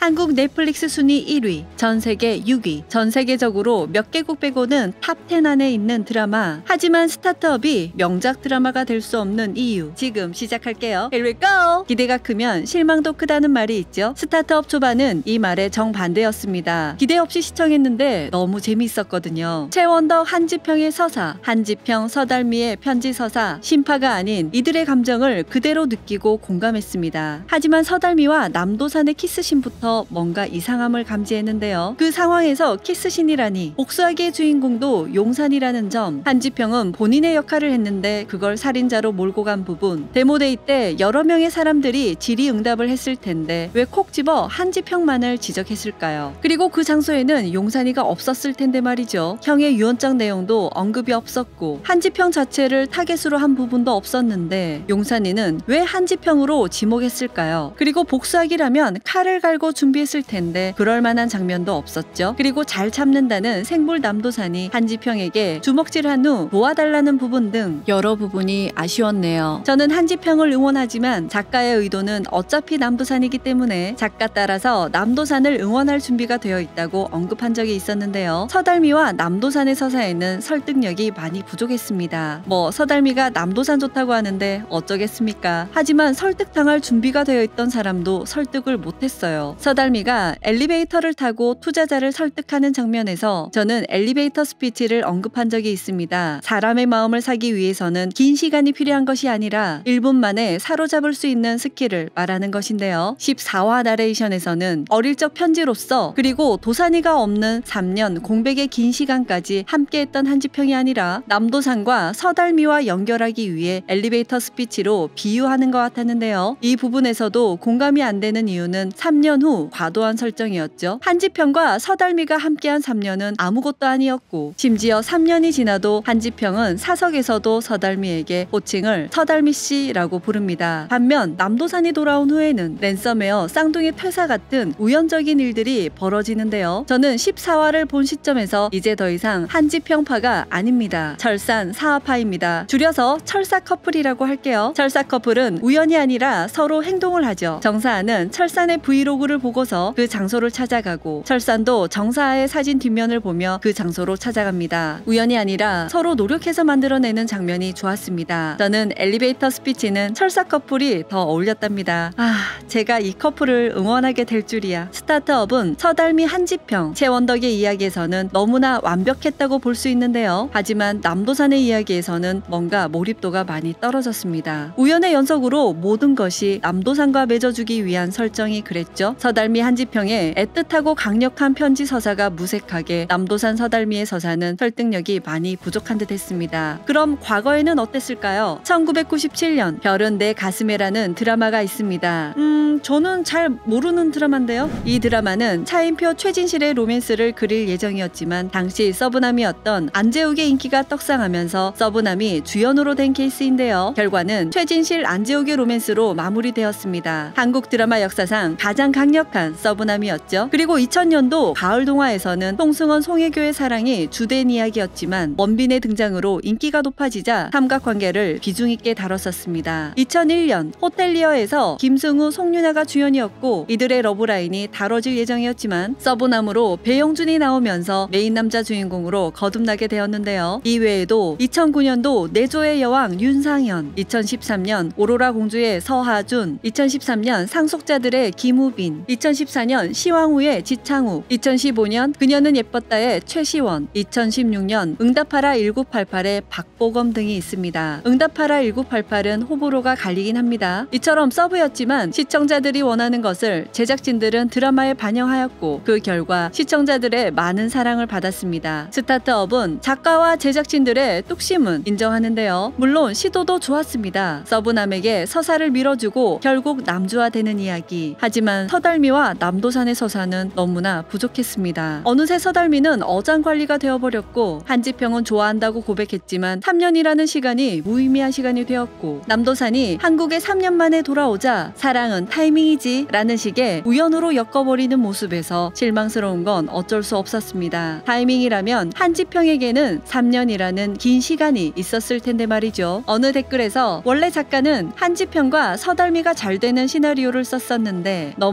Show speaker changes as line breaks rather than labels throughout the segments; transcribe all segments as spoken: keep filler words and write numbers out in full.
한국 넷플릭스 순위 일 위, 전 세계 육 위, 전 세계적으로 몇 개국 빼고는 탑 텐 안에 있는 드라마. 하지만 스타트업이 명작 드라마가 될 수 없는 이유, 지금 시작할게요. Here we go! 기대가 크면 실망도 크다는 말이 있죠. 스타트업 초반은 이 말의 정반대였습니다. 기대 없이 시청했는데 너무 재미있었거든요. 최원덕, 한지평의 서사, 한지평, 서달미의 편지 서사, 신파가 아닌 이들의 감정을 그대로 느끼고 공감했습니다. 하지만 서달미와 남도산의 키스신부터 뭔가 이상함을 감지했는데요. 그 상황에서 키스신이라니, 복수하기의 주인공도 용산이라는 점, 한지평은 본인의 역할을 했는데 그걸 살인자로 몰고 간 부분, 데모데이 때 여러 명의 사람들이 질의응답을 했을 텐데 왜 콕 집어 한지평만을 지적했을까요? 그리고 그 장소에는 용산이가 없었을 텐데 말이죠. 형의 유언장 내용도 언급이 없었고 한지평 자체를 타겟으로 한 부분도 없었는데 용산이는 왜 한지평으로 지목했을까요? 그리고 복수하기라면 칼을 갈고 준비했을 텐데 그럴 만한 장면도 없었죠. 그리고 잘 참는다는 생물 남도산이 한지평에게 주먹질한 후 도와달라는 부분 등 여러 부분이 아쉬웠네요. 저는 한지평을 응원하지만 작가의 의도는 어차피 남도산이기 때문에 작가 따라서 남도산을 응원할 준비가 되어 있다고 언급한 적이 있었는데요. 서달미와 남도산의 서사에는 설득력이 많이 부족했습니다. 뭐 서달미가 남도산 좋다고 하는데 어쩌겠습니까? 하지만 설득당할 준비가 되어 있던 사람도 설득을 못했어요. 서달미가 엘리베이터를 타고 투자자를 설득하는 장면에서 저는 엘리베이터 스피치를 언급한 적이 있습니다. 사람의 마음을 사기 위해서는 긴 시간이 필요한 것이 아니라 일 분 만에 사로잡을 수 있는 스킬을 말하는 것인데요. 십사 화 나레이션에서는 어릴 적 편지로서 그리고 도산이가 없는 삼 년 공백의 긴 시간까지 함께했던 한지평이 아니라 남도산과 서달미와 연결하기 위해 엘리베이터 스피치로 비유하는 것 같았는데요. 이 부분에서도 공감이 안 되는 이유는 삼 년 후 과도한 설정이었죠. 한지평과 서달미가 함께한 삼 년은 아무것도 아니었고 심지어 삼 년이 지나도 한지평은 사석에서도 서달미에게 호칭을 서달미씨라고 부릅니다. 반면 남도산이 돌아온 후에는 랜섬웨어, 쌍둥이 퇴사 같은 우연적인 일들이 벌어지는데요. 저는 십사 화를 본 시점에서 이제 더 이상 한지평파가 아닙니다. 철산 사화파입니다. 줄여서 철사 커플이라고 할게요. 철사 커플은 우연이 아니라 서로 행동을 하죠. 정사아는 철산의 브이로그를 보고서 그 장소를 찾아가고 철산도 정사아의 사진 뒷면을 보며 그 장소로 찾아갑니다. 우연이 아니라 서로 노력해서 만들어내는 장면이 좋았습니다. 저는 엘리베이터 스피치는 철사 커플이 더 어울렸답니다. 아, 제가 이 커플을 응원하게 될 줄이야. 스타트업은 서달미, 한지평, 최원덕의 이야기에서는 너무나 완벽했다고 볼 수 있는데요. 하지만 남도산의 이야기에서는 뭔가 몰입도가 많이 떨어졌습니다. 우연의 연속으로 모든 것이 남도산과 맺어주기 위한 설정이 그랬죠. 서달미, 한지평의 애틋하고 강력한 편지 서사가 무색하게, 남도산, 서달미의 서사는 설득력이 많이 부족한 듯 했습니다. 그럼 과거에는 어땠을까요? 천구백구십칠 년 별은 내 가슴에라는 드라마가 있습니다. 음... 저는 잘 모르는 드라마인데요. 이 드라마는 차인표, 최진실의 로맨스를 그릴 예정이었지만 당시 서브남이었던 안재욱의 인기가 떡상하면서 서브남이 주연으로 된 케이스인데요. 결과는 최진실, 안재욱의 로맨스로 마무리되었습니다. 한국 드라마 역사상 가장 강력한 서브남이었죠. 그리고 이천 년도 가을 동화에서는 송승헌, 송혜교의 사랑이 주된 이야기였지만 원빈의 등장으로 인기가 높아지자 삼각관계를 비중 있게 다뤘었습니다. 이천일 년 호텔리어에서 김승우, 송윤아가 주연이었고 이들의 러브라인이 다뤄질 예정이었지만 서브남으로 배영준이 나오면서 메인 남자 주인공으로 거듭나게 되었는데요. 이외에도 이천구 년도 내조의 여왕 윤상현, 이천십삼 년 오로라 공주의 서하준, 이천십삼 년 상속자들의 김우빈, 이천십사 년 시황후의 지창욱, 이천십오 년 그녀는 예뻤다의 최시원, 이천십육 년 응답하라 천구백팔십팔의 박보검 등이 있습니다. 응답하라 천구백팔십팔은 호불호가 갈리긴 합니다. 이처럼 서브였지만 시청자들이 원하는 것을 제작진들은 드라마에 반영하였고 그 결과 시청자들의 많은 사랑을 받았습니다. 스타트업은 작가와 제작진들의 뚝심은 인정하는데요. 물론 시도도 좋았습니다. 서브남에게 서사를 밀어주고 결국 남주화되는 이야기. 하지만 서달미와 남도산의 서사는 너무나 부족했습니다. 어느새 서달미는 어장관리가 되어버렸고 한지평은 좋아한다고 고백했지만 삼 년이라는 시간이 무의미한 시간이 되었고 남도산이 한국에 삼 년 만에 돌아오자 사랑은 타이밍이지 라는 식의 우연으로 엮어버리는 모습에서 실망스러운 건 어쩔 수 없었습니다. 타이밍이라면 한지평에게는 삼 년이라는 긴 시간이 있었을 텐데 말이죠. 어느 댓글에서 원래 작가는 한지평과 서달미가 잘 되는 시나리오를 썼었는데 너무 신대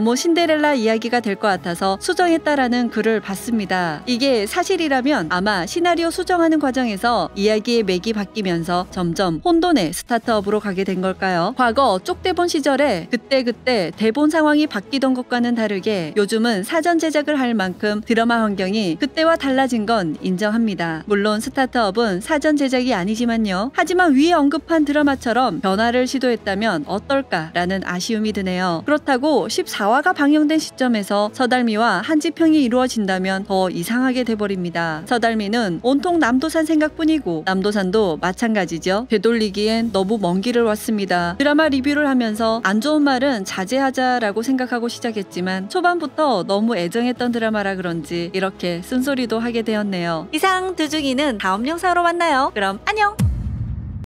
신데렐라 이야기가 될 것 같아서 수정했다라는 글을 봤습니다. 이게 사실이라면 아마 시나리오 수정하는 과정에서 이야기의 맥이 바뀌면서 점점 혼돈의 스타트업으로 가게 된 걸까요? 과거 쪽대본 시절에 그때그때 대본 상황이 바뀌던 것과는 다르게 요즘은 사전 제작을 할 만큼 드라마 환경이 그때와 달라진 건 인정합니다. 물론 스타트업은 사전 제작이 아니지만요. 하지만 위에 언급한 드라마처럼 변화를 시도했다면 어떨까라는 아쉬움이 드네요. 그렇다고 십사 화가 방영된 시점에서 서달미와 한지평이 이루어진다면 더 이상하게 돼버립니다. 서달미는 온통 남도산 생각뿐이고 남도산도 마찬가지죠. 되돌리기엔 너무 먼 길을 왔습니다. 드라마 리뷰를 하면서 안 좋은 말은 자제하자라고 생각하고 시작했지만 초반부터 너무 애정했던 드라마라 그런지 이렇게 쓴소리도 하게 되었네요. 이상 두중이는 다음 영상으로 만나요. 그럼 안녕!